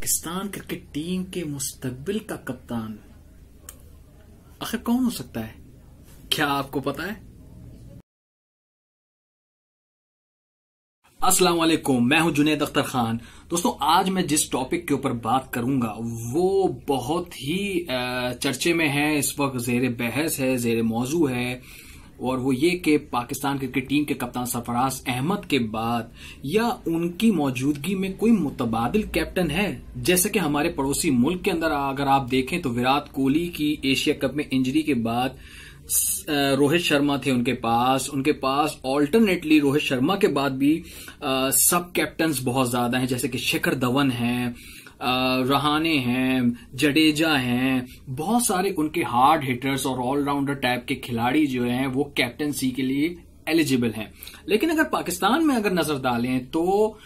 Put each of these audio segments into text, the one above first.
Pakistan cricket team के मुस्तकबिल का कप्तान आखिर कौन हो सकता है? क्या आपको पता है? अस्सलाम वालेकुम, मैं हूं जुनेद अख्तर खान। दोस्तों, आज मैं जिस टॉपिक के ऊपर बात करूंगा वो बहुत ही चर्चे में है, इस वक्त ज़ेर बहस है, ज़ेर मौजू है, और वो ये कि पाकिस्तान क्रिकेट टीम के कप्तान सरफराज अहमद के बाद या उनकी मौजूदगी में कोई मुतबादिल कैप्टन है। जैसे कि हमारे पड़ोसी मुल्क के अंदर अगर आप देखें तो विराट कोहली की एशिया कप में इंजरी के बाद रोहित शर्मा थे उनके पास ऑल्टरनेटली रोहित शर्मा के बाद भी सब कैप्टन्स बहुत ज्यादा हैं, जैसे कि शिखर धवन हैं, रहाणे हैं, जडेजा हैं, बहुत सारे उनके हार्ड हिटर्स और ऑलराउंडर टाइप के खिलाड़ी जो हैं वो कैप्टनसी के लिए एलिजिबल हैं। लेकिन अगर पाकिस्तान में अगर नजर डालें तो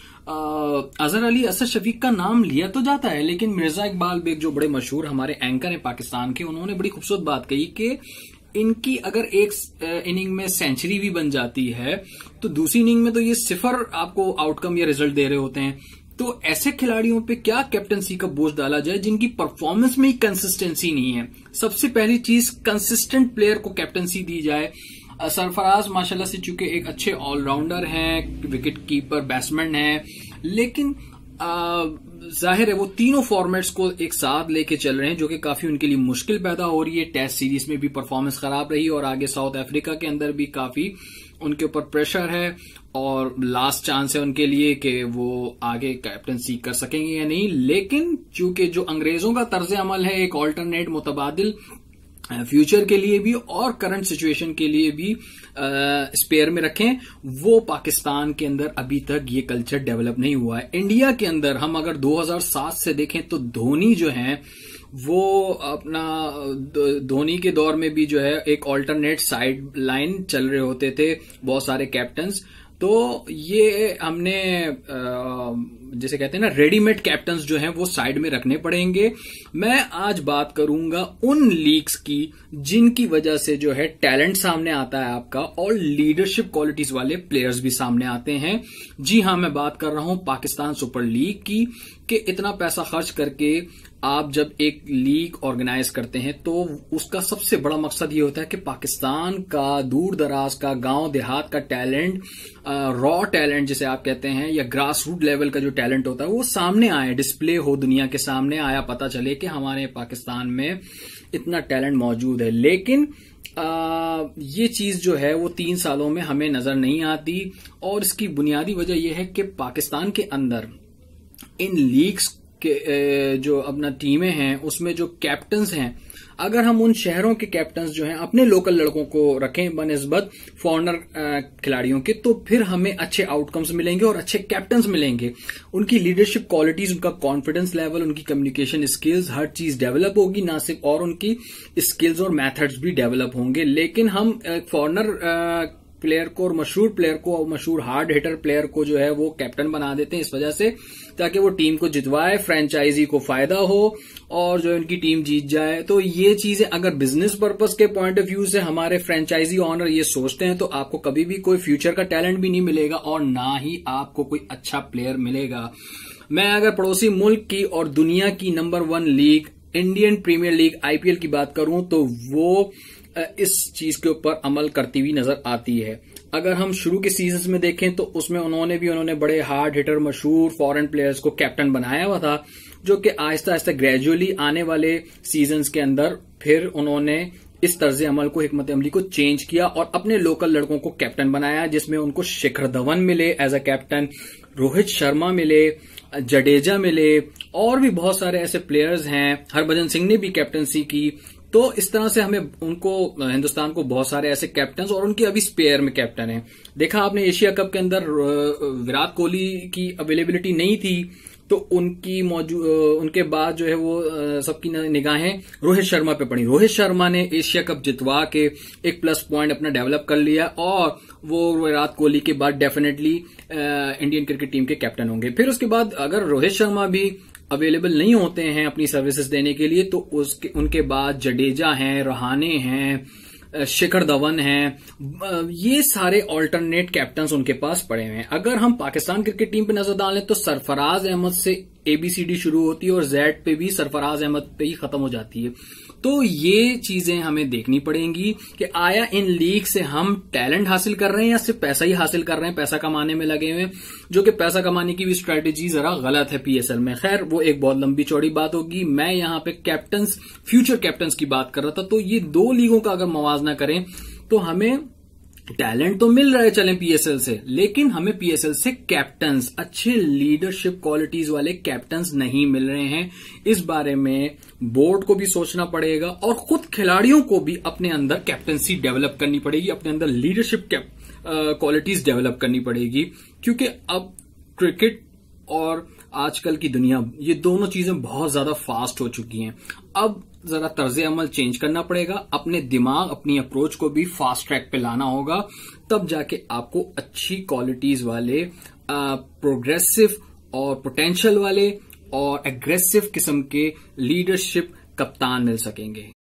अजहर अली, असद शफीक का नाम लिया तो जाता है, लेकिन मिर्जा इकबाल बेग जो बड़े मशहूर हमारे एंकर हैं पाकिस्तान के, उन्होंने बड़ी खूबसूरत बात कही कि इनकी अगर एक इनिंग में सेंचुरी भी बन जाती है तो दूसरी इनिंग में तो ये सिफर आपको आउटकम या रिजल्ट दे रहे होते हैं। तो ऐसे खिलाड़ियों पे क्या कैप्टनसी का बोझ डाला जाए जिनकी परफॉर्मेंस में ही कंसिस्टेंसी नहीं है। सबसे पहली चीज, कंसिस्टेंट प्लेयर को कैप्टनसी दी जाए। सरफराज माशाल्लाह से चूंकि एक अच्छे ऑलराउंडर हैं, विकेट कीपर, बैट्समैन हैं, लेकिन जाहिर है वो तीनों फॉर्मेट्स को एक साथ लेके चल रहे हैं, जो कि काफी उनके लिए मुश्किल पैदा हो रही है। टेस्ट सीरीज में भी परफॉर्मेंस खराब रही और आगे साउथ अफ्रीका के अंदर भी काफी उनके ऊपर प्रेशर है और लास्ट चांस है उनके लिए कि वो आगे कैप्टनसी कर सकेंगे या नहीं। लेकिन चूंकि जो अंग्रेजों का तर्ज अमल है, एक ऑल्टरनेट मुतबादिल फ्यूचर के लिए भी और करंट सिचुएशन के लिए भी स्पेयर में रखें, वो पाकिस्तान के अंदर अभी तक ये कल्चर डेवलप नहीं हुआ है। इंडिया के अंदर हम अगर 2007 से देखें तो धोनी जो है वो अपना धोनी के दौर में भी जो है एक ऑल्टरनेट साइड लाइन चल रहे होते थे बहुत सारे कैप्टन्स। तो ये हमने जैसे कहते हैं ना, रेडीमेड कैप्टन्स जो हैं वो साइड में रखने पड़ेंगे। मैं आज बात करूंगा उन लीग्स की जिनकी वजह से जो है टैलेंट सामने आता है आपका और लीडरशिप क्वालिटीज वाले प्लेयर्स भी सामने आते हैं। जी हां, मैं बात कर रहा हूं पाकिस्तान सुपर लीग की, कि इतना पैसा खर्च करके आप जब एक लीग ऑर्गेनाइज करते हैं तो उसका सबसे बड़ा मकसद ये होता है कि पाकिस्तान का दूर दराज का गांव देहात का टैलेंट, रॉ टैलेंट जिसे आप कहते हैं, या ग्रास रूट लेवल का जो टैलेंट होता है वो सामने आए, डिस्प्ले हो, दुनिया के सामने आया, पता चले कि हमारे पाकिस्तान में इतना टैलेंट मौजूद है। लेकिन ये चीज जो है वो 3 सालों में हमें नजर नहीं आती, और इसकी बुनियादी वजह यह है कि पाकिस्तान के अंदर इन लीग्स के जो अपना टीमें हैं उसमें जो कैप्टन्स हैं, अगर हम उन शहरों के कैप्टन्स जो हैं अपने लोकल लड़कों को रखें बनिस्बत फॉरेनर खिलाड़ियों के, तो फिर हमें अच्छे आउटकम्स मिलेंगे और अच्छे कैप्टन्स मिलेंगे। उनकी लीडरशिप क्वालिटीज, उनका कॉन्फिडेंस लेवल, उनकी कम्युनिकेशन स्किल्स, हर चीज डेवलप होगी, ना सिर्फ, और उनकी स्किल्स और मेथड्स भी डेवलप होंगे। लेकिन हम फॉरेनर प्लेयर को और मशहूर प्लेयर को और मशहूर हार्ड हिटर प्लेयर को जो है वो कैप्टन बना देते हैं इस वजह से ताकि वो टीम को जितवाए, फ्रेंचाइजी को फायदा हो और जो उनकी टीम जीत जाए। तो ये चीजें अगर बिजनेस पर्पस के पॉइंट ऑफ व्यू से हमारे फ्रेंचाइजी ऑनर ये सोचते हैं तो आपको कभी भी कोई फ्यूचर का टैलेंट भी नहीं मिलेगा और ना ही आपको कोई अच्छा प्लेयर मिलेगा। मैं अगर पड़ोसी मुल्क की और दुनिया की नंबर 1 लीग, इंडियन प्रीमियर लीग IPL की बात करूं तो वो इस चीज के ऊपर अमल करती हुई नजर आती है। अगर हम शुरू के सीजन में देखें तो उसमें उन्होंने बड़े हार्ड हिटर मशहूर फॉरेन प्लेयर्स को कैप्टन बनाया हुआ था, जो कि आहिस्ता आहिस्ता ग्रेजुअली आने वाले सीजन्स के अंदर फिर उन्होंने इस तर्ज अमल को, हिकमत अमली को चेंज किया और अपने लोकल लड़कों को कैप्टन बनाया, जिसमें उनको शिखर धवन मिले as a captain, Rohit Sharma मिले, जडेजा मिले, और भी बहुत सारे ऐसे प्लेयर्स हैं, हरभजन सिंह ने भी कैप्टनसी की। तो इस तरह से हमें उनको, हिंदुस्तान को बहुत सारे ऐसे कैप्टन्स, और उनकी अभी स्पेयर में कैप्टन हैं। देखा आपने एशिया कप के अंदर विराट कोहली की अवेलेबिलिटी नहीं थी तो उनके बाद जो है वो सबकी निगाहें रोहित शर्मा पे पड़ी। रोहित शर्मा ने एशिया कप जितवा के एक प्लस पॉइंट अपना डेवलप कर लिया और वो विराट कोहली के बाद डेफिनेटली इंडियन क्रिकेट टीम के कैप्टन होंगे। फिर उसके बाद अगर रोहित शर्मा भी अवेलेबल नहीं होते हैं अपनी सर्विसेज देने के लिए तो उनके बाद जडेजा हैं, रहाणे हैं, शिखर धवन हैं, ये सारे ऑल्टरनेट कैप्टन्स उनके पास पड़े हुए हैं। अगर हम पाकिस्तान क्रिकेट टीम पे नजर डालें तो सरफराज अहमद से ABCD शुरू होती है और Z पे भी सरफराज अहमद पे ही खत्म हो जाती है। तो ये चीजें हमें देखनी पड़ेंगी कि आया इन लीग से हम टैलेंट हासिल कर रहे हैं या सिर्फ पैसा ही हासिल कर रहे हैं, पैसा कमाने में लगे हुए हैं, जो कि पैसा कमाने की भी स्ट्रेटेजी जरा गलत है PSL में। खैर वो एक बहुत लंबी चौड़ी बात होगी। मैं यहां पे कैप्टन्स, फ्यूचर कैप्टन्स की बात कर रहा था। तो ये दो लीगों का अगर मवाजना करें तो हमें टैलेंट तो मिल रहा है चलें PSL से, लेकिन हमें PSL से कैप्टन्स, अच्छे लीडरशिप क्वालिटीज वाले कैप्टन्स नहीं मिल रहे हैं। इस बारे में बोर्ड को भी सोचना पड़ेगा और खुद खिलाड़ियों को भी अपने अंदर कैप्टनसी डेवलप करनी पड़ेगी, अपने अंदर लीडरशिप क्वालिटीज डेवलप करनी पड़ेगी, क्योंकि अब क्रिकेट और आजकल की दुनिया, ये दोनों चीजें बहुत ज्यादा फास्ट हो चुकी हैं। अब जरा तर्ज अमल चेंज करना पड़ेगा, अपने दिमाग, अपनी अप्रोच को भी फास्ट ट्रैक पे लाना होगा, तब जाके आपको अच्छी क्वालिटीज वाले, प्रोग्रेसिव और पोटेंशियल वाले और एग्रेसिव किस्म के लीडरशिप कप्तान मिल सकेंगे।